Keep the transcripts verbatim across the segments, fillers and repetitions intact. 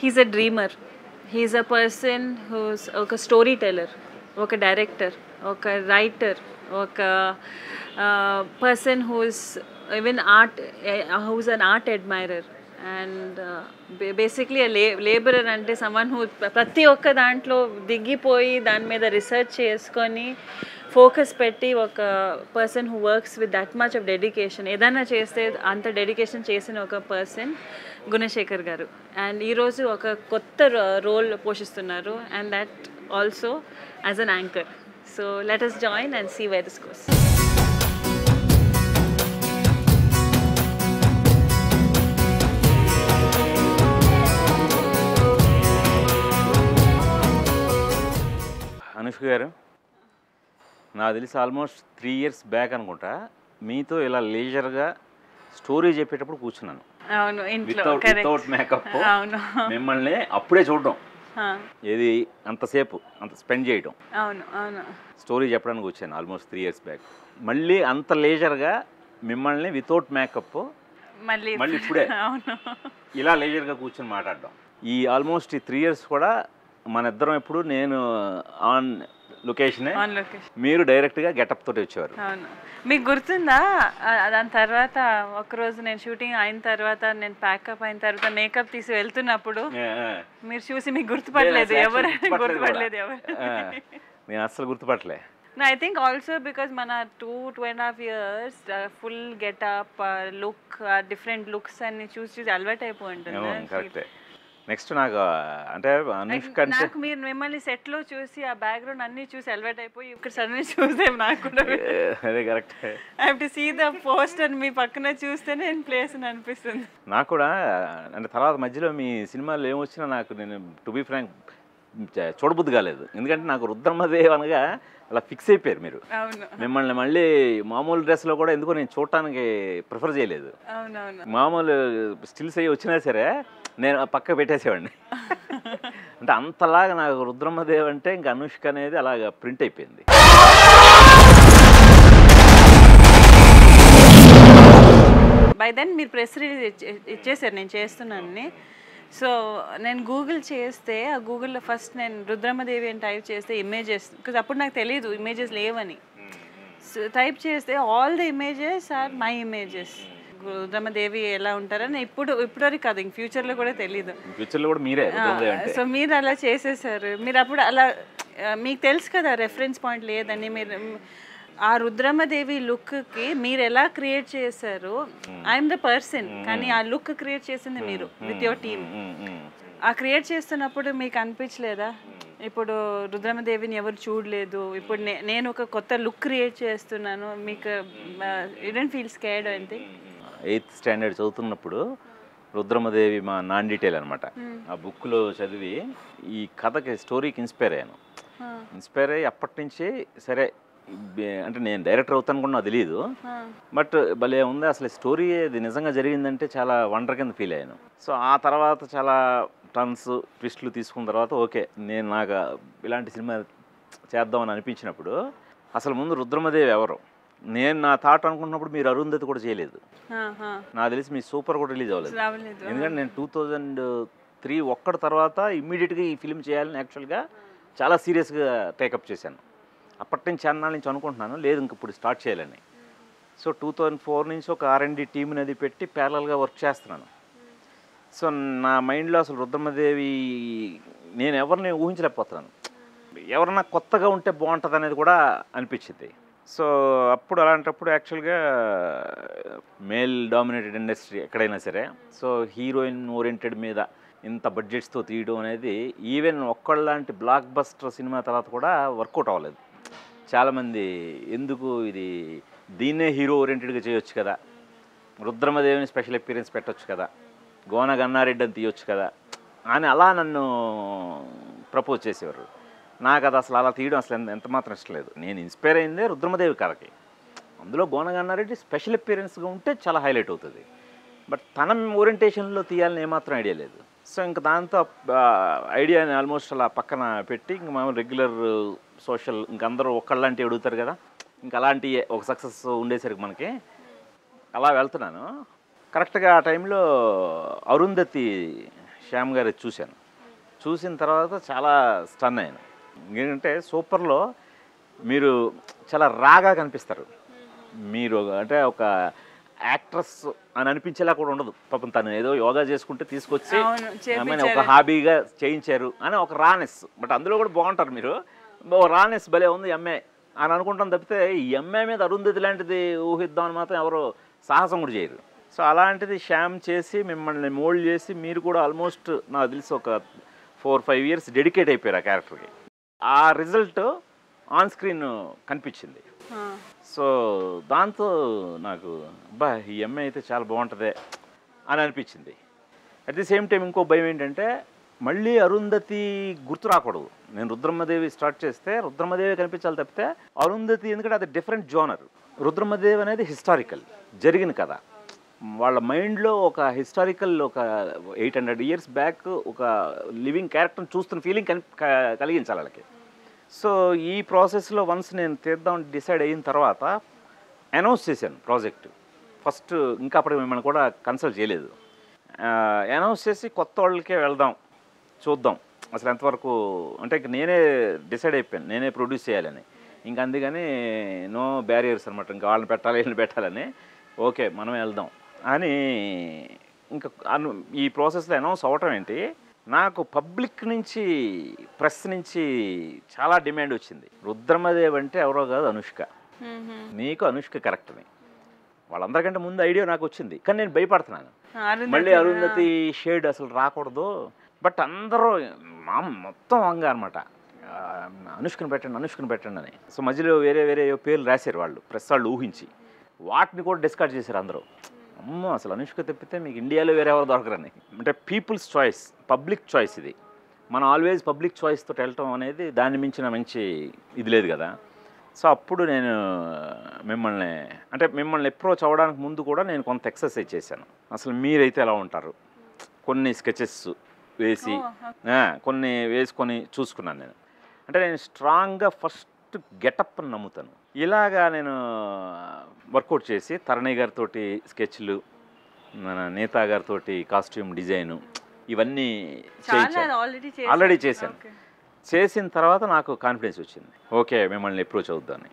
he's a dreamer. He's a person who's a storyteller, a director, a writer, a uh, person who's even art, uh, who's an art admirer. And uh, basically a la- laborer ante someone who ప్రతి ఒక్క దాంట్లో దిగిపోయి దాని మీద research చేసుకొని focus పెట్టి ఒక person who works with that much of dedication ఏదైనా చేస్తే అంత డెడికేషన్ చేసిన ఒక పర్సన్ గుణశేఖర్ గారు. అండ్ ఈరోజు ఒక కొత్త రోల్ పోషిస్తున్నారు, and that also as an anchor. So let us join and see where this goes. Anushka గారు, నాకు తెలిసి ఆల్మోస్ట్ త్రీ ఇయర్స్ బ్యాక్ అనుకుంటా మీతో ఇలా లేజర్గా స్టోరీ చెప్పేటప్పుడు కూర్చున్నాను. అవును, వితౌట్ మేకప్. మిమ్మల్ని అప్పుడే చూడడం, ఏది అంతసేపు అంత స్పెండ్ చేయడం, అవును అవును స్టోరీ చెప్పడానికి వచ్చాను ఆల్మోస్ట్ త్రీ ఇయర్స్ బ్యాక్. మళ్ళీ అంత లేజర్గా మిమ్మల్ని వితౌట్ మేకప్ మళ్ళీ మళ్ళీ ఇప్పుడే ఇలా లేజర్గా కూర్చొని మాట్లాడడం. ఈ ఆల్మోస్ట్ ఈ త్రీ ఇయర్స్ కూడా మన ఇద్దరం ఎప్పుడు నేను ఆన్ లొకేషనే, మీరు డైరెక్ట్గా గెటప్ తోటి వచ్చేవారు. అవును, మీకు గుర్తుందా? దాని తర్వాత ఒకరోజు నేను షూటింగ్ అయిన తర్వాత నేను ప్యాకప్ అయిన తర్వాత మేకప్ తీసి వెళ్తున్నప్పుడు మీరు చూసి మీకు గుర్తుపట్టలేదు, ఎవరు గుర్తుపట్టలేదు ఎవరు నేను అస్సలు గుర్తుపట్టలే. ఐ థింక్ ఆల్సో బికాస్ మన two two and half years full getup look different looks అన్ని చూసి చూసి అలవాటు అయిపోయి ఉంటుంది. కరెక్టే. నెక్స్ట్ నాకు అంటే అనుష్క అంటే నాకు మీరు మిమ్మల్ని సెట్ లో చూసి ఆ బ్యాక్గ్రౌండ్ అన్ని చూసి అలవాటు అయిపోయి ఇక్కడ సడన్లీ చూస్తే నాకు కూడా అదే correct. I have to see the poster మీ పక్కన చూస్తేనే నేను ప్లేస్ అని అనిపిస్తుంది నాకు కూడా. అంటే తర్వాత మధ్యలో మీ సినిమాలు ఏమొచ్చినా నాకు నేను టు బి ఫ్రాంక్ చూడబుద్ధి కాలేదు, ఎందుకంటే నాకు రుద్రమదేవి అనగా అలా ఫిక్స్ అయిపోయారు మీరు. మిమ్మల్ని మళ్ళీ మామూలు డ్రెస్లో కూడా ఎందుకో నేను చూడటానికి ప్రిఫర్ చేయలేదు. మామూలు స్టిల్స్ అయ్యి వచ్చినా సరే నేను పక్క పెట్టేసేవాడిని. అంటే అంతలాగా నాకు రుద్రమదేవి అంటే ఇంకా అనుష్క అనేది అలాగ ప్రింట్ అయిపోయింది. బై దెన్ మీరు ప్రెస్ రిలీజ్ ఇచ్చేసారు నేను చేస్తున్నానని. సో నేను గూగుల్ చేస్తే ఆ గూగుల్లో ఫస్ట్ నేను రుద్రమదేవి అని టైప్ చేస్తే ఇమేజెస్, బికాజ్ అప్పుడు నాకు తెలియదు ఇమేజెస్ లేవని. సో టైప్ చేస్తే all the images are my images. Rudramadevi ఎలా ఉంటారని ఇప్పుడు ఇప్పటివరకు కాదు, ఇంక ఫ్యూచర్లో కూడా తెలియదు. ఫ్యూచర్లో కూడా మీరే. సో మీరు అలా చేసేసారు. మీరు అప్పుడు అలా మీకు తెలుసు కదా రెఫరెన్స్ పాయింట్ లేదని. మీరు ఆ రుద్రమదేవి లుక్కి మీరు ఎలా క్రియేట్ చేశారు, ఐఎమ్ ద పర్సన్, కానీ ఆ లుక్ క్రియేట్ చేసింది మీరు విత్ యువర్ టీమ్. ఆ క్రియేట్ చేస్తున్నప్పుడు మీకు అనిపించలేదా ఇప్పుడు రుద్రమదేవిని ఎవరు చూడలేదు, ఇప్పుడు నేను ఒక కొత్త లుక్ క్రియేట్ చేస్తున్నాను, మీకు యు డోంట్ ఫీల్ స్కేర్డ్ అంటే? ఎయిత్ స్టాండర్డ్ చదువుతున్నప్పుడు రుద్రమదేవి మా నాన్ డీటెయిల్ అనమాట, ఆ బుక్లో చదివి ఈ కథకి స్టోరీకి ఇన్స్పైర్ అయ్యాను. ఇన్స్పైర్ అయ్యి అప్పటి నుంచి సరే అంటే నేను డైరెక్టర్ అవుతాను కూడా నాకు తెలియదు, బట్ భలే ఉంది అసలు స్టోరీ అది నిజంగా జరిగిందంటే చాలా వండర్ కింద ఫీల్ అయ్యాను. సో ఆ తర్వాత చాలా టర్న్స్ ట్విస్ట్లు తీసుకున్న తర్వాత ఓకే నేను నాకు ఇలాంటి సినిమా చేద్దామని అనిపించినప్పుడు అసలు ముందు రుద్రమదేవి ఎవరు నేను నా థాట్ అనుకున్నప్పుడు మీరు అరుంధతి కూడా చేయలేదు, నాకు తెలిసి మీ సూపర్ కూడా రిలీజ్ అవ్వలేదు. ఎందుకంటే నేను టూ థౌజండ్ త్రీ ఒక్కటి తర్వాత ఇమ్మీడియట్గా ఈ ఫిల్మ్ చేయాలని యాక్చువల్గా చాలా సీరియస్గా టేకప్ చేశాను. అప్పటి నుంచి అన్నాళ్ళ నుంచి అనుకుంటున్నాను లేదు ఇంక ఇప్పుడు స్టార్ట్ చేయాలని. సో టూ థౌజండ్ ఫోర్ నుంచి ఒక ఆర్ అండ్ డి టీమ్ని అది పెట్టి ప్యారలల్గా వర్క్ చేస్తున్నాను. సో నా మైండ్లో అసలు రుద్రమదేవి నేను ఎవరిని ఊహించలేకపోతున్నాను, ఎవరన్నా కొత్తగా ఉంటే బాగుంటుంది అనేది కూడా అనిపించింది. సో అప్పుడు అలాంటప్పుడు యాక్చువల్గా మేల్ డామినేటెడ్ ఇండస్ట్రీ ఎక్కడైనా సరే, సో హీరోయిన్ ఓరియంటెడ్ మీద ఇంత బడ్జెట్స్తో తీయడం అనేది ఈవెన్ ఒక్కళ్ళలాంటి బ్లాక్ బస్టర్ సినిమా తర్వాత కూడా వర్కౌట్ అవ్వలేదు. చాలామంది ఎందుకు ఇది దీన్నే హీరో ఓరియంటెడ్గా చేయొచ్చు కదా, రుద్రమదేవిని స్పెషల్ అపీరెన్స్ పెట్టవచ్చు కదా, గోన గన్నారెడ్డి అని తీయొచ్చు కదా అని అలా నన్ను ప్రపోజ్ చేసేవారు. నాకు అది అసలు అలా తీయడం అసలు ఎంత మాత్రం ఇష్టం లేదు. నేను ఇన్స్పైర్ అయిందే రుద్రమదేవి కథకి, అందులో గోన గన్నారెడ్డి స్పెషల్ అపీరెన్స్గా ఉంటే చాలా హైలైట్ అవుతుంది, బట్ తన ఓరియంటేషన్లో తీయాలని ఏమాత్రం ఐడియా లేదు. సో ఇంక దాంతో ఐడియాని ఆల్మోస్ట్ అలా పక్కన పెట్టి ఇంక మామూలు రెగ్యులర్ సోషల్ ఇంక అందరూ ఒక్కళ్ళంటి అడుగుతారు కదా, ఇంకా అలాంటి ఒక సక్సెస్ ఉండేసరికి మనకి అలా వెళ్తున్నాను. కరెక్ట్గా ఆ టైంలో అరుంధతి శ్యామ్ గారి చూశాను. చూసిన తర్వాత చాలా స్టన్ అయ్యాను. ఏంటంటే సూపర్లో మీరు చాలా రాగా కనిపిస్తారు. మీరు అంటే ఒక యాక్ట్రెస్ అని అనిపించేలా కూడా ఉండదు. పాపం తను ఏదో యోగా చేసుకుంటే తీసుకొచ్చి ఆమె ఒక హాబీగా చేయించారు అని ఒక రానెస్. బట్ అందులో కూడా బాగుంటారు మీరు. రానెస్ భలే ఉంది ఎంఏ అని అనుకుంటాం తప్పితే ఈ ఎంఏ మీద అరుంధతి లాంటిది ఊహిద్దాం అని మాత్రం ఎవరో సాహసం కూడా చేయరు. సో అలాంటిది శ్యామ్ చేసి మిమ్మల్ని మోల్డ్ చేసి మీరు కూడా ఆల్మోస్ట్ నాకు తెలిసి ఒక ఫోర్ ఫైవ్ ఇయర్స్ డెడికేట్ అయిపోయారు ఆ క్యారెక్టర్కి. ఆ రిజల్ట్ ఆన్ స్క్రీన్ కనిపించింది. సో దాంతో నాకు అబ్బా ఈ ఎంఏ అయితే చాలా బాగుంటుంది అని అనిపించింది. అట్ ది సేమ్ టైం ఇంకో భయం ఏంటంటే మళ్ళీ అరుంధతి గుర్తు రాకూడదు. నేను రుద్రమదేవి స్టార్ట్ చేస్తే రుద్రమదేవి కనిపించాలి తప్పితే అరుంధతి, ఎందుకంటే అది డిఫరెంట్ జోనర్. రుద్రమదేవి అనేది హిస్టారికల్ జరిగిన కథ. వాళ్ళ మైండ్లో ఒక హిస్టారికల్ ఒక ఎయిట్ హండ్రెడ్ ఇయర్స్ బ్యాక్ ఒక లివింగ్ క్యారెక్టర్ని చూస్తున్న ఫీలింగ్ కని కలిగించాలి వాళ్ళకి. సో ఈ ప్రాసెస్లో వన్స్ నేను తీద్దాం డిసైడ్ అయిన తర్వాత అనౌన్స్ చేశాను ప్రాజెక్ట్. ఫస్ట్ ఇంకా అప్పుడు మిమ్మల్ని కూడా కన్సల్ట్ చేయలేదు. అనౌన్స్ చేసి కొత్త వాళ్ళకే వెళ్దాం చూద్దాం అసలు ఎంతవరకు అంటే ఇంక నేనే డిసైడ్ అయిపోయాను నేనే ప్రొడ్యూస్ చేయాలని. ఇంక అందుకని నో బ్యారియర్స్ అనమాట. ఇంకా వాళ్ళని పెట్టాలి వీళ్ళని పెట్టాలని ఓకే మనం వెళ్దాం అని ఇంకా అను ఈ ప్రాసెస్లో అనౌన్స్ అవ్వటం ఏంటి, నాకు పబ్లిక్ నుంచి ప్రెస్ నుంచి చాలా డిమాండ్ వచ్చింది. రుద్రమదేవి అంటే ఎవరో కాదు అనుష్క, నీకు అనుష్క కరెక్ట్ అని. వాళ్ళందరికంటే ముందు ఐడియా నాకు వచ్చింది, కానీ నేను భయపడుతున్నాను మళ్ళీ అరుంధతి షేడ్ అసలు రాకూడదు. బట్ అందరూ మా మొత్తం వంగ అనమాట, అనుష్కను పెట్టండి అనుష్కను పెట్టండి అని. సో మధ్యలో వేరే వేరే పేర్లు రాశారు వాళ్ళు, ప్రెస్ వాళ్ళు ఊహించి వాటిని కూడా డిస్కార్డ్ చేశారు అందరూ. అమ్మో అసలు అనుష్క తప్పితే మీకు ఇండియాలో వేరే ఎవరు దొరకరని. అంటే పీపుల్స్ చాయిస్, పబ్లిక్ చాయిస్ ఇది. మనం ఆల్వేజ్ పబ్లిక్ చాయిస్తో వెళ్ళటం అనేది దాన్ని మించిన మంచి ఇది లేదు కదా. సో అప్పుడు నేను మిమ్మల్ని అంటే మిమ్మల్ని అప్రోచ్ అవ్వడానికి ముందు కూడా నేను కొంత ఎక్సర్సైజ్ చేశాను. అసలు మీరైతే ఎలా ఉంటారు కొన్ని స్కెచెస్ వేసి కొన్ని వేసుకొని చూసుకున్నాను నేను. అంటే నేను స్ట్రాంగ్గా ఫస్ట్ గెటప్ అని నమ్ముతాను. ఇలాగా నేను వర్కౌట్ చేసి తరణి గారితో స్కెచ్లు, మన నేతా గారితో కాస్ట్యూమ్ డిజైను ఇవన్నీ ఆల్రెడీ చేశాను. చేసిన తర్వాత నాకు కాన్ఫిడెన్స్ వచ్చింది, ఓకే మిమ్మల్ని అప్రోచ్ అవుద్దాన్ని.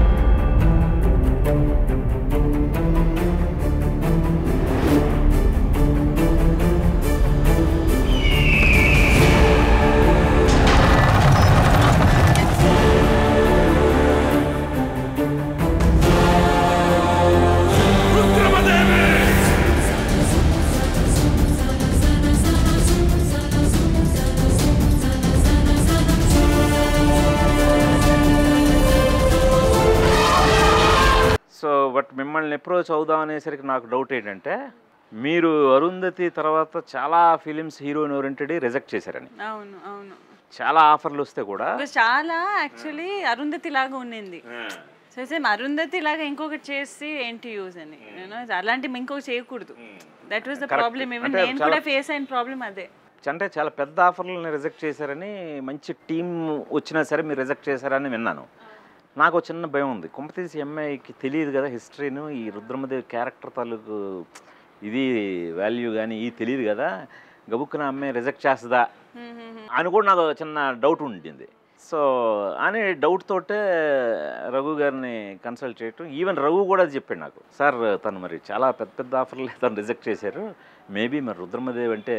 సో బట్ మిమ్మల్ని అప్రోచ్ అవుదాం అనేసరికి నాకు డౌట్ ఏంటంటే మీరు అరుంధతి తర్వాత చాలా ఫిలిమ్స్ హీరోయిన్ ఓరియంటెడ్ రిజెక్ట్ చేశారని. అవును అవును, చాలా ఆఫర్లు వస్తే కూడా చాలా యాక్చువల్లీ అరుంధతి లాగా ఉండింది. సో సేమ్ అరుంధతి లాగా ఇంకొకటి చేసి ఏంటి యూజ్ అని, అలాంటి ఇంకొకటి చేయకూడదు. That was the problem. Even నేను కూడా ఫేస్ అయిన ప్రాబ్లం అదే. అంటే చాలా పెద్ద ఆఫర్లను రిజెక్ట్ చేశారని, మంచి టీం వచ్చినా సరే మీరు రిజెక్ట్ చేశారని విన్నాను. నాకు చిన్న భయం ఉంది, కొంపతీసి ఎంఐకి తెలియదు కదా హిస్టరీను, ఈ రుద్రమదేవి క్యారెక్టర్ తాలూకు ఇది వాల్యూ కానీ ఇది తెలియదు కదా, గబుక్కున అమ్మాయి రిజెక్ట్ చేస్తుందా అని కూడా నాకు చిన్న డౌట్ ఉండింది. సో అని డౌట్ తోటే రఘు గారిని కన్సల్ట్ చేయటం. ఈవెన్ రఘు కూడా చెప్పాడు నాకు, సార్ తను మరి చాలా పెద్ద పెద్ద ఆఫర్లు తను రిజెక్ట్ చేశారు, మేబీ మరి రుద్రమదేవి అంటే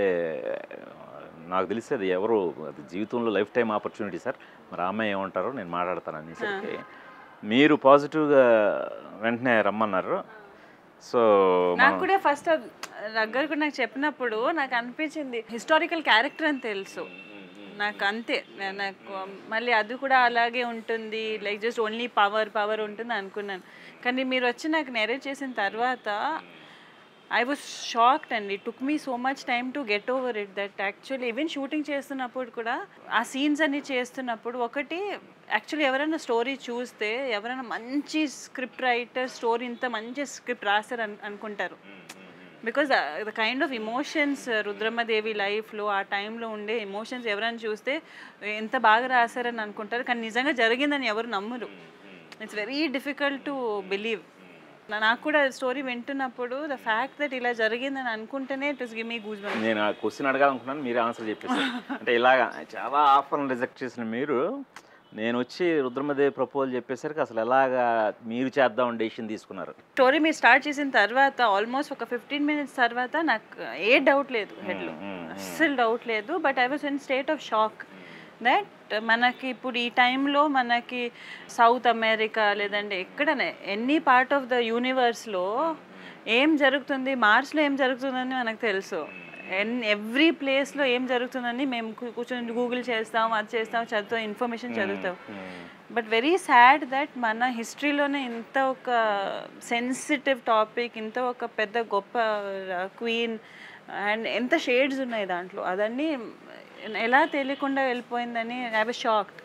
నాకు తెలిసి అది ఎవరు అది జీవితంలో లైఫ్ టైం ఆపర్చునిటీ సార్, మరి అమ్మాయి ఏమంటారో నేను మాట్లాడతాను అనేసరికి మీరు పాజిటివ్గా వెంటనే రమ్మన్నారు. సో నాకు కూడా ఫస్ట్ దగ్గర కూడా నాకు చెప్పినప్పుడు నాకు అనిపించింది హిస్టారికల్ క్యారెక్టర్ అని తెలుసు నాకు, అంతే. నాకు మళ్ళీ అది కూడా అలాగే ఉంటుంది, like just only power power ఉంటుంది అనుకున్నాను. కానీ మీరు వచ్చి నాకు నెరేట్ చేసిన తర్వాత I was shocked and it took me so much time to get over it that actually even shooting చేస్తున్నప్పుడు కూడా ఆ సీన్స్ అన్ని చేస్తున్నప్పుడు ఒకటి యాక్చువల్లీ ఎవరైనా స్టోరీ చూస్తే ఎవరైనా మంచి స్క్రిప్ట్ రైటర్ స్టోరీ ఇంత మంచి స్క్రిప్ట్ రాస్తారు అను అనుకుంటారు. Because the kind of emotions Rudramadevi లైఫ్లో ఆ టైంలో ఉండే ఎమోషన్స్ ఎవరైనా చూస్తే ఎంత బాగా రాశారని అనుకుంటారు, కానీ నిజంగా జరిగిందని ఎవరు నమ్మరు. It's very difficult to believe. నాకు కూడా స్టోరీ వింటున్నప్పుడు ద ఫ్యాక్ట్ దట్ ఇలా జరిగిందని అనుకుంటేనే it is give me goose bumps. నేను ఆ క్వశ్చన్ అడగాలనుకున్నాను, మీరే ఆన్సర్ చెప్పేసి. అంటే ఇలాగా చాలా ఆఫర్లు రిజెక్ట్ చేసిన మీరు నేను వచ్చి రుద్రమదేవి ప్రపోజల్ చెప్పేసరికి అసలు ఎలాగా మీరు చేద్దాం డెసిషన్ తీసుకున్నారు? స్టోరీ మీరు స్టార్ట్ చేసిన తర్వాత ఆల్మోస్ట్ ఒక ఫిఫ్టీన్ మినిట్స్ తర్వాత నాకు ఏ డౌట్ లేదు హెడ్లో, అస్సలు డౌట్ లేదు. But I was in state of shock that మనకి ఇప్పుడు ఈ టైంలో మనకి సౌత్ అమెరికా లేదంటే ఎక్కడనే ఎనీ పార్ట్ ఆఫ్ ద యూనివర్స్లో ఏం జరుగుతుంది, మార్స్లో ఏం జరుగుతుందని మనకు తెలుసు. ఎన్ ఎవ్రీ ప్లేస్లో ఏం జరుగుతుందని మేము కూర్చొని గూగుల్ చేస్తాం, అది చేస్తాం, చదువుతాం, ఇన్ఫర్మేషన్ చదువుతాం. బట్ వెరీ సాడ్ దట్ మన హిస్టరీలోనే ఇంత ఒక సెన్సిటివ్ టాపిక్, ఇంత ఒక పెద్ద గొప్ప క్వీన్ అండ్ ఎంత షేడ్స్ ఉన్నాయి దాంట్లో, అదన్నీ ఎలా తెలియకుండా వెళ్ళిపోయిందని ఐ వాజ్ షాక్డ్.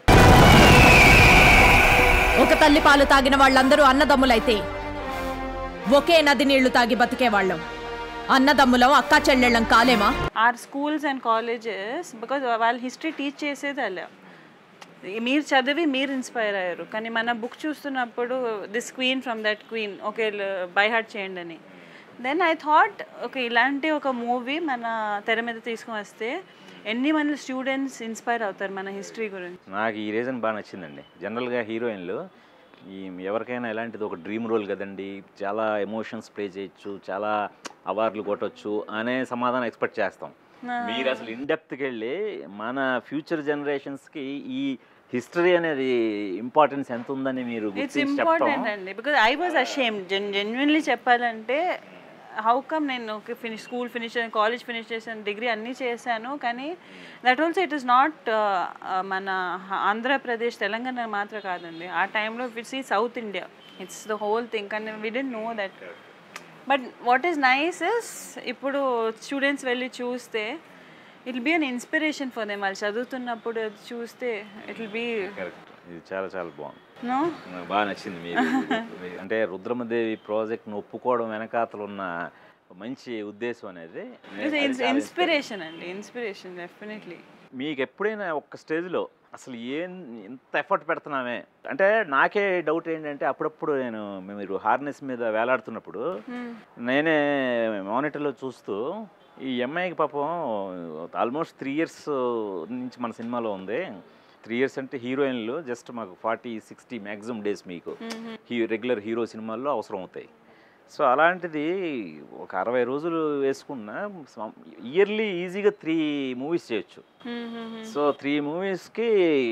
ఒక తల్లి పాలు తాగిన వాళ్ళందరూ అన్నదమ్ములైతే ఒకే నది నీళ్లు తాగి బతికేవాళ్ళం. అన్నదమ్ములం అక్కా చెల్లెళ్ళం కాలేమా? Our schools and colleges because వాళ్ళ హిస్టరీ టీచ్ చేసేది అలా, మీరు చదివి మీరు ఇన్స్పైర్ అయ్యారు. కానీ మన బుక్ చూస్తున్నప్పుడు this queen from that queen okay by heart చేయండి అని. దెన్ ఐ థాట్ ఓకే ఇలాంటి ఒక మూవీ మన తెర మీద తీసుకుని వస్తే ఎన్ని మంది స్టూడెంట్స్ ఇన్స్పైర్ అవుతారు మన హిస్టరీ గురించి. నాకు ఈ రీజన్ బాగా నచ్చిందండి. జనరల్గా హీరోయిన్లు ఈ ఎవరికైనా ఇలాంటిది ఒక డ్రీమ్ రోల్ కదండి, చాలా ఎమోషన్స్ ప్లే చేయొచ్చు, చాలా అవార్డులు కొట్టచ్చు అనే సమాధానం ఎక్స్పెక్ట్ చేస్తాం. మీరు అసలు ఇన్ డెప్త్కి వెళ్ళి మన ఫ్యూచర్ జనరేషన్స్కి ఈ హిస్టరీ అనేది ఇంపార్టెన్స్ ఎంత ఉందని మీరు ఇట్స్ ఇంపార్టెంట్ అండి. Because I was ashamed gen genuinely చెప్పాలంటే హౌ కమ్ నేను ఫినిష్ స్కూల్ ఫినిష్ చేశాను, కాలేజ్ ఫినిష్ చేశాను, డిగ్రీ అన్నీ చేశాను, కానీ that also it is not మన ఆంధ్రప్రదేశ్ తెలంగాణ మాత్రం కాదండి. ఆ టైంలో ఇట్స్ ఈ south India, it's the whole thing. కానీ we didn't know that. But what is nice is ఇప్పుడు స్టూడెంట్స్ వెళ్ళి చూస్తే it will be an inspiration for them. వాళ్ళు చదువుతున్నప్పుడు చూస్తే ఇట్ విల్ బీ ఇది చాలా చాలా బాగుంది. నో బాగా నచ్చింది మీరు అంటే రుద్రమదేవి ప్రాజెక్ట్ను ఒప్పుకోవడం వెనకాతలు ఉన్న మంచి ఉద్దేశం అనేది ఇన్స్పిరేషన్ అండి, ఇన్స్పిరేషన్ డెఫినెట్లీ. మీకు ఎప్పుడైనా ఒక్క స్టేజ్లో అసలు ఏం ఇంత ఎఫర్ట్ పెడుతున్నామే అంటే, నాకే డౌట్ ఏంటంటే అప్పుడప్పుడు నేను మీరు హార్నెస్ మీద వేలాడుతున్నప్పుడు నేనే మానిటర్లో చూస్తూ ఈ అమ్మాయికి పాపం ఆల్మోస్ట్ త్రీ ఇయర్స్ నుంచి మన సినిమాలో ఉంది. త్రీ ఇయర్స్ అంటే హీరోయిన్లు జస్ట్ మాకు ఫార్టీ సిక్స్టీ మ్యాక్సిమం డేస్ మీకు హీ రెగ్యులర్ హీరో సినిమాల్లో అవసరం అవుతాయి. సో అలాంటిది ఒక అరవై రోజులు వేసుకున్న ఇయర్లీ ఈజీగా త్రీ మూవీస్ చేయొచ్చు. సో త్రీ మూవీస్కి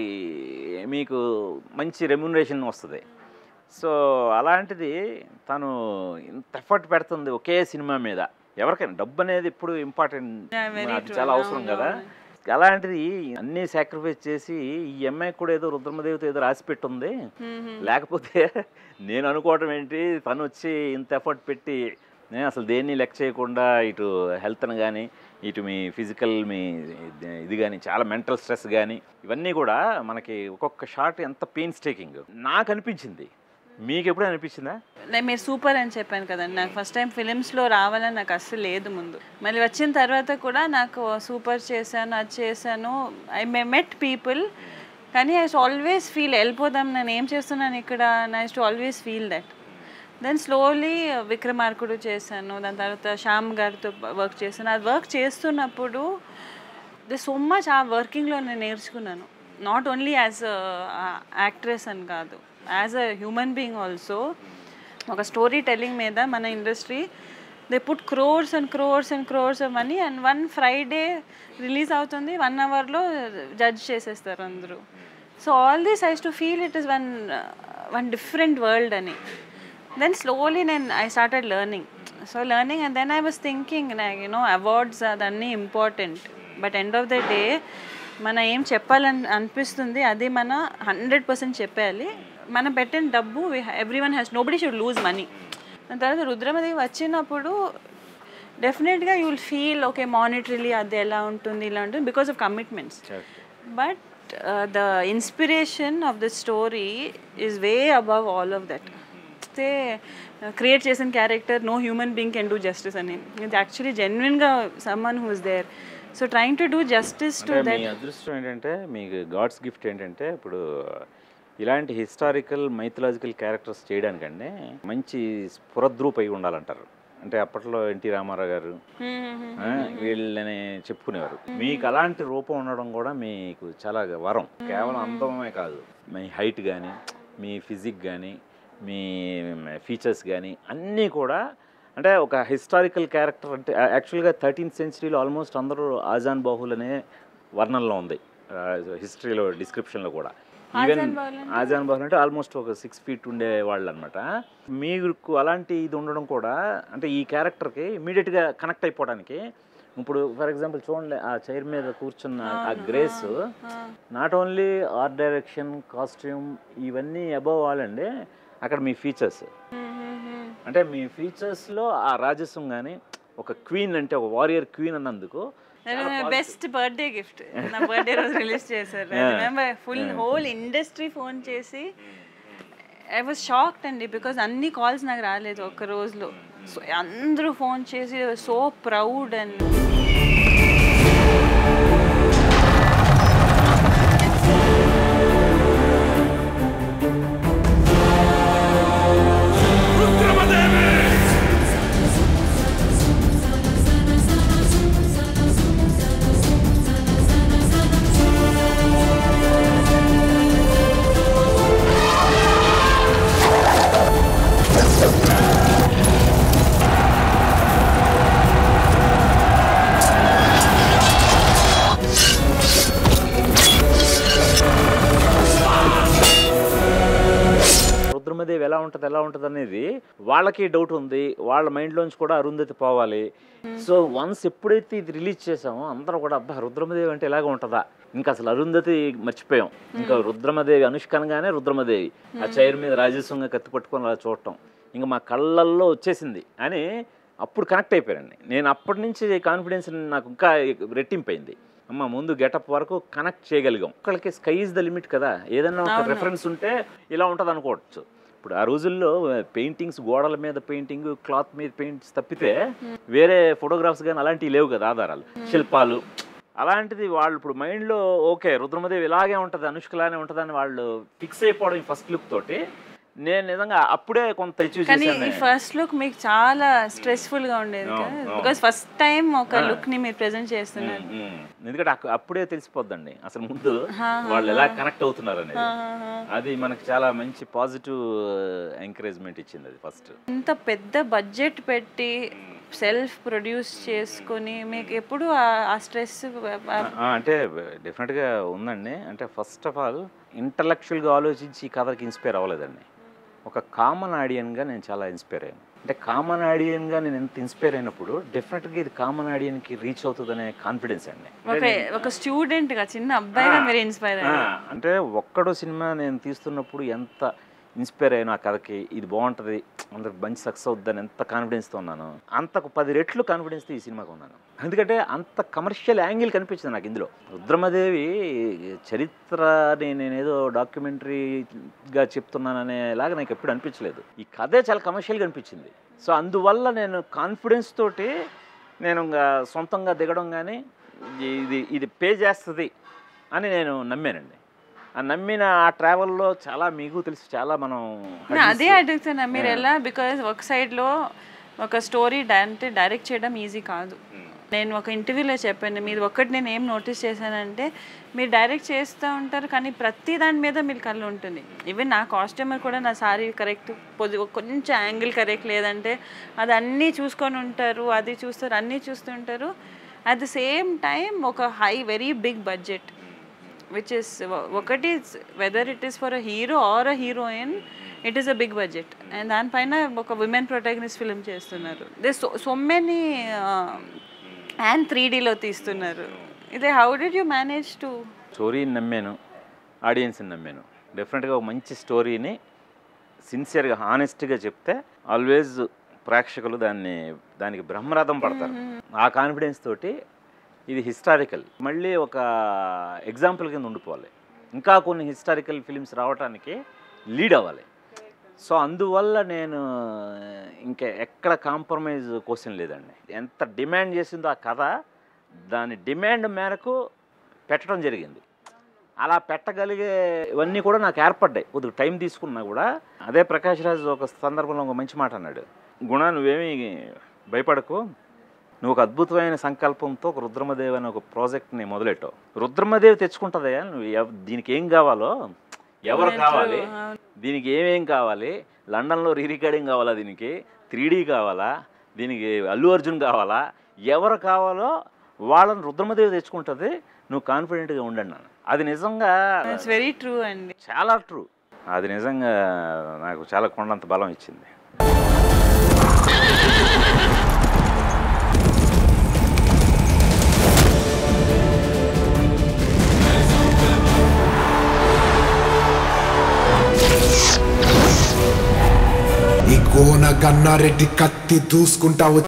మీకు మంచి రెమ్యునరేషన్ వస్తుంది. సో అలాంటిది తను ఇంత ఎఫర్ట్ పెడుతుంది ఒకే సినిమా మీద. ఎవరికైనా డబ్బు అనేది ఇప్పుడు ఇంపార్టెంట్, చాలా అవసరం కదా. అలాంటిది అన్నీ సాక్రిఫైస్ చేసి ఈ అమ్మాయికి కూడా ఏదో రుద్రమదేవితో ఏదో రాసి పెట్టుంది. లేకపోతే నేను అనుకోవటం ఏంటి, తను వచ్చి ఇంత ఎఫర్ట్ పెట్టి నేను అసలు దేన్ని లెక్క చేయకుండా ఇటు హెల్త్ని కానీ ఇటు మీ ఫిజికల్ మీ ఇది కానీ చాలా మెంటల్ స్ట్రెస్ కానీ ఇవన్నీ కూడా మనకి ఒక్కొక్క షాట్ ఎంత పెయిన్స్ టేకింగ్ నాకు అనిపించింది. మీకు ఎప్పుడు అనిపించిందా? నేను మీరు సూపర్ అని చెప్పాను కదండి, నాకు ఫస్ట్ టైం ఫిలిమ్స్లో రావాలని నాకు అస్సలు లేదు ముందు. మళ్ళీ వచ్చిన తర్వాత కూడా నాకు సూపర్ చేశాను, అది చేశాను, ఐ మే మెట్ పీపుల్. కానీ ఐ ఆల్వేస్ ఫీల్ వెళ్ళిపోదాం, నేను ఏం చేస్తున్నాను ఇక్కడ, I to always feel that. Then slowly Vikramarkudu చేశాను, దాని తర్వాత శ్యామ్ గారితో వర్క్ చేశాను. అది వర్క్ చేస్తున్నప్పుడు ది సో మచ్ ఆ వర్కింగ్లో నేను నేర్చుకున్నాను. నాట్ ఓన్లీ యాజ్ యాక్ట్రెస్ అని కాదు, as a human being also. ఒక స్టోరీ టెల్లింగ్ మీద మన industry they put crores and crores and crores of money and one Friday release అవుతుంది, వన్ అవర్లో జడ్జ్ చేసేస్తారు అందరూ. So all these eyes to feel it is one one different world అని. Then slowly నేను I started learning. So learning and then I was thinking you know awards అదన్నీ important, but end of the day మన ఏం చెప్పాలని అనిపిస్తుంది అది మన hundred percent చెప్పాలి. మనం పెట్టిన డబ్బు every one has, nobody should lose money. దాని తర్వాత రుద్రమదేవి వచ్చినప్పుడు డెఫినెట్గా you will feel okay monetarily అది ఎలా ఉంటుంది ఇలా ఉంటుంది because of commitments. But the inspiration of the story is way above all of that. అయితే క్రియేట్ చేసిన character no human being can do justice అని, ఇది యాక్చువల్లీ జెన్యున్గా someone who is there. So trying to do justice to that. మీ అదృష్టం ఏంటంటే, మీకు God's gift ఏంటంటే, ఇప్పుడు ఇలాంటి హిస్టారికల్ మైథలాజికల్ క్యారెక్టర్స్ చేయడానికంటే మంచి స్ఫురద్రూప్ అయి ఉండాలంటారు. అంటే అప్పట్లో ఎన్టీ రామారావు గారు వీళ్ళని చెప్పుకునేవారు. మీకు అలాంటి రూపం ఉండడం కూడా మీకు చాలా వరం. కేవలం అందమే కాదు, మీ హైట్ కానీ, మీ ఫిజిక్ కానీ, మీ ఫీచర్స్ కానీ అన్నీ కూడా అంటే ఒక హిస్టారికల్ క్యారెక్టర్. అంటే యాక్చువల్గా థర్టీన్త్ సెంచరీలో ఆల్మోస్ట్ అందరూ ఆజాన్ బాహుల్ అనే వర్ణంలో ఉంది హిస్టరీలో, డిస్క్రిప్షన్లో కూడా. ఈవెన్ ఆజాన్ బాహుల్ అంటే ఆల్మోస్ట్ ఒక సిక్స్ ఫీట్ ఉండే వాళ్ళు అనమాట. మీకు అలాంటి ఇది ఉండడం కూడా అంటే ఈ క్యారెక్టర్కి ఇమీడియట్గా కనెక్ట్ అయిపోవడానికి. ఇప్పుడు ఫర్ ఎగ్జాంపుల్ చూడండి, ఆ చైర్ మీద కూర్చున్న ఆ grace not only art direction, costume ఇవన్నీ అబవ్ ఆల్ అండి. అక్కడ మీ ఫీచర్స్ అంటే మీ ఫీచర్స్లో ఆ రాజస్వం కానీ, ఒక క్వీన్ అంటే ఒక వారియర్ క్వీన్ అన్నందుకు బెస్ట్ బర్త్డే గిఫ్ట్ నా బర్త్డే రోజు రిలీజ్ చేశారు. ఫుల్ హోల్ ఇండస్ట్రీ ఫోన్ చేసి ఐ వాజ్ షాక్డ్ అండి, బికాజ్ అన్ని కాల్స్ నాకు రాలేదు ఒక్క రోజులో. సో అందరూ ఫోన్ చేసి సో ప్రౌడ్. అండ్ రుద్రమదేవి ఎలా ఉంటుంది ఎలా ఉంటుంది అనేది వాళ్ళకి డౌట్ ఉంది. వాళ్ళ మైండ్లోంచి కూడా అరుంధతి పోవాలి. సో వన్స్ ఎప్పుడైతే ఇది రిలీజ్ చేసామో అందరూ కూడా అబ్బా రుద్రమదేవి అంటే ఇలాగ ఉంటుందా, ఇంకా అసలు అరుంధతి మర్చిపోయాం. ఇంకా రుద్రమదేవి అనుష్క అనగానే రుద్రమదేవి ఆ చైర్ మీద రాజస్వంగా కత్తి పట్టుకొని అలా చూడటం ఇంకా మా కళ్ళల్లో వచ్చేసింది అని అప్పుడు కనెక్ట్ అయిపోయానండి. నేను అప్పటి నుంచి కాన్ఫిడెన్స్ నాకు ఇంకా రెట్టింపైంది. అమ్మ ముందు గెటప్ వరకు కనెక్ట్ చేయగలిగాం. ఒకళ్ళకి స్కై ఇస్ ద లిమిట్ కదా, ఏదన్నా ఒక రెఫరెన్స్ ఉంటే ఇలా ఉంటుంది అనుకోవచ్చు. ఇప్పుడు ఆ రోజుల్లో పెయింటింగ్స్, గోడల మీద పెయింటింగ్, క్లాత్ మీద పెయింట్స్ తప్పితే వేరే ఫోటోగ్రాఫ్స్ కానీ అలాంటివి లేవు కదా ఆధారాలు, శిల్పాలు. అలాంటిది వాళ్ళు ఇప్పుడు మైండ్లో ఓకే రుద్రమదేవి ఇలాగే ఉంటుంది, అనుష్కలానే ఉంటుందని వాళ్ళు ఫిక్స్ అయిపోవడం ఫస్ట్ లుక్ తోటి. నేను నిజంగా అప్పుడే కొంత కానీ ఈ ఫస్ట్ లుక్ మీకు చాలా స్ట్రెస్ఫుల్ గా ఉండేది బికాజ్ ఫస్ట్ టైం ఒక లుక్ ని మీరు ప్రెజెంట్ చేస్తున్నారు. ఎందుకంటే అప్పుడే తెలిసిపోద్దండి అసలు ముందు వాళ్ళు ఎలా కనెక్ట్ అవుతున్నారు అనేది. అది మనకు చాలా మంచి పాజిటివ్ ఎంకరేజ్మెంట్ ఇచ్చింది అది ఫస్ట్. ఇంత పెద్ద బడ్జెట్ పెట్టి సెల్ఫ్ ప్రొడ్యూస్ చేసుకుని మీకు ఎప్పుడు ఆ స్ట్రెస్ అంటే డెఫినెట్గా ఉందండి. అంటే ఫస్ట్ ఆఫ్ ఆల్ ఇంటలెక్చువల్గా ఆలోచించి ఈ కథకి ఇన్స్పైర్ అవ్వలేదండి. ఒక కామన్ ఆడియన్గా నేను చాలా ఇన్స్పైర్ అయ్యాను. అంటే కామన్ ఆడియన్గా నేను ఎంత ఇన్స్పైర్ అయినప్పుడు డెఫినెట్గా ఇది కామన్ ఆడియన్కి రీచ్ అవుతుందనే కాన్ఫిడెన్స్ అండి. ఒక స్టూడెంట్గా చిన్న అబ్బాయిగా మీరు ఇన్స్పైర్ అయ్యారు. అంటే ఒక్కడో సినిమా నేను తీస్తున్నప్పుడు ఎంత ఇన్స్పైర్ అయ్యాను ఆ కథకి, ఇది బాగుంటుంది, అందరికి మంచి సక్సెస్ అవుద్దని ఎంత కాన్ఫిడెన్స్తో ఉన్నాను, అంతకు పది రెట్లు కాన్ఫిడెన్స్తో ఈ సినిమాకి ఉన్నాను. ఎందుకంటే అంత కమర్షియల్ యాంగిల్ కనిపించింది నాకు ఇందులో. రుద్రమదేవి చరిత్రని నేనేదో డాక్యుమెంటరీగా చెప్తున్నాననేలాగా నాకు ఎప్పుడు అనిపించలేదు. ఈ కథే చాలా కమర్షియల్గా అనిపించింది. సో అందువల్ల నేను కాన్ఫిడెన్స్ తోటి నేను ఇంకా సొంతంగా దిగడం కానీ ఇది ఇది పే చేస్తుంది అని నేను నమ్మానండి. ఆ నమ్మిన ఆ ట్రావెల్లో చాలా మీకు తెలుసు చాలా మనం అదే అడుగుతున్నా మీరు ఎలా, బికాజ్ ఒక సైడ్లో ఒక స్టోరీ అంటే డైరెక్ట్ చేయడం ఈజీ కాదు. నేను ఒక ఇంటర్వ్యూలో చెప్పాను, మీరు ఒక్కటి నేను ఏం నోటీస్ చేశానంటే మీరు డైరెక్ట్ చేస్తూ ఉంటారు కానీ ప్రతి దాని మీద మీరు కళ్ళు ఉంటుంది. ఈవెన్ నా కాస్ట్యూమర్ కూడా నా సారీ కరెక్ట్ పొది కొంచెం యాంగిల్ కరెక్ట్ లేదంటే అది అన్నీ చూసుకొని ఉంటారు, అది చూస్తారు, అన్నీ చూస్తుంటారు. అట్ ద సేమ్ టైం ఒక high very big budget which is ఒకటి whether it is for a hero or a heroine, it is a big budget and దానిపైన ఒక విమెన్ ప్రొటాగనిస్ట్ ఫిల్మ్ చేస్తున్నారు. They so so many and three డీలో తీస్తున్నారు. ఇదే how did you manage to? స్టోరీని నమ్మాను, ఆడియన్స్ని నమ్మాను. డెఫినెట్గా ఒక మంచి స్టోరీని సిన్సియర్గా హానెస్ట్గా చెప్తే ఆల్వేస్ ప్రేక్షకులు దాన్ని దానికి బ్రహ్మరథం పడతారు. ఆ కాన్ఫిడెన్స్ తోటి ఇది హిస్టారికల్ మళ్ళీ ఒక ఎగ్జాంపుల్ కింద ఉండిపోవాలి, ఇంకా కొన్ని హిస్టారికల్ ఫిలిమ్స్ రావడానికి లీడ్ అవ్వాలి. సో అందువల్ల నేను ఇంకా ఎక్కడ కాంప్రమైజ్ క్వశ్చన్ లేదండి. ఎంత డిమాండ్ చేసిందో ఆ కథ దాని డిమాండ్ మేరకు పెట్టడం జరిగింది. అలా పెట్టగలిగే ఇవన్నీ కూడా నాకు ఏర్పడ్డాయి. కొద్దిగా టైం తీసుకున్నా కూడా. అదే ప్రకాష్ రాజు ఒక సందర్భంలో ఒక మంచి మాట అన్నాడు, గుణ నువ్వేమీ భయపడకు, నువ్వు ఒక అద్భుతమైన సంకల్పంతో ఒక రుద్రమదేవి అనే ఒక ప్రాజెక్ట్ని మొదలెట్టావు. రుద్రమదేవి తెచ్చుకుంటుందయ్యా, నువ్వు దీనికి ఏం కావాలో, ఎవరు కావాలి, దీనికి ఏమేం కావాలి, లండన్లో రీ రికార్డింగ్ కావాలా, దీనికి త్రీ డీ కావాలా, దీనికి అల్లు అర్జున్ కావాలా, ఎవరు కావాలో వాళ్ళని రుద్రమదేవి తెచ్చుకుంటుంది, నువ్వు కాన్ఫిడెంట్గా ఉండండి అన్న. అది నిజంగా వెరీ ట్రూ అండి, చాలా ట్రూ. అది నిజంగా నాకు చాలా కొండంత బలం ఇచ్చింది. ఈ కోన గన్నారెడ్డి కత్తి దూసుకుంటా